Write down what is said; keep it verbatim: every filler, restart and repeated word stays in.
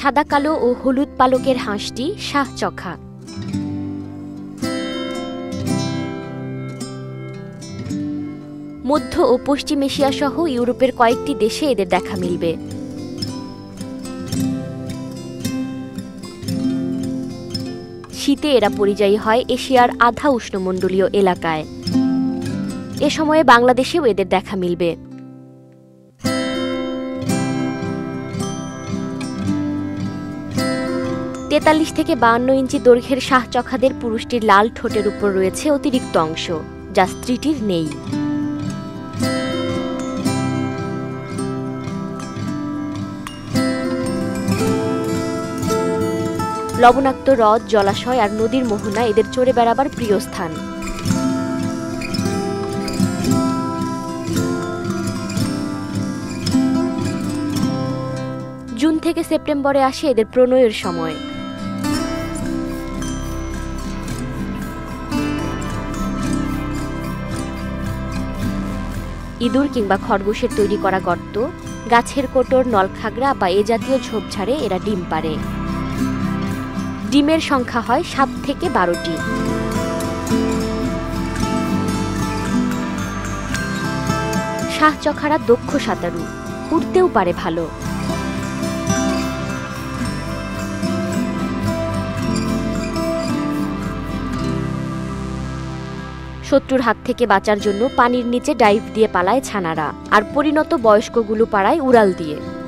সাদা কালো ও হলুদ পালকের হাঁসটি শাহচখা। মধ্য ও পশ্চিম এশিয়া সহ ইউরোপের কয়েকটি দেশে এদের দেখা মিলবে। শীতে এরা পরিযায়ী হয় এশিয়ার আধা উষ্ণমণ্ডলীয় এলাকায়। এ সময়ে বাংলাদেশেও এদের দেখা মিলবে। তেতাল্লিশ থেকে বাহান্ন ইঞ্চি দৈর্ঘ্যের শাহচখাদের পুরুষটির লাল ঠোঁটের উপর রয়েছে অতিরিক্ত অংশ, যা স্ত্রীটির নেই। লবণাক্ত হ্রদ, জলাশয় আর নদীর মোহনা এদের চড়ে বেড়াবার প্রিয় স্থান। জুন থেকে সেপ্টেম্বরে আসে এদের প্রণয়ের সময়। ইঁদুর কিংবা খরগোশের তৈরি করা গর্ত, গাছের কোটর, নলখাগড়া বা এ জাতীয় ঝোপঝাড়ে এরা ডিম পাড়ে। ডিমের সংখ্যা হয় সাত থেকে বারোটি। শাহচখারা দক্ষ সাঁতারু, উঠতেও পারে ভালো। শত্রুর হাত থেকে বাঁচার জন্য পানির নিচে ডাইভ দিয়ে পালায় ছানারা, আর পরিণত বয়স্কগুলো পালায় উড়াল দিয়ে।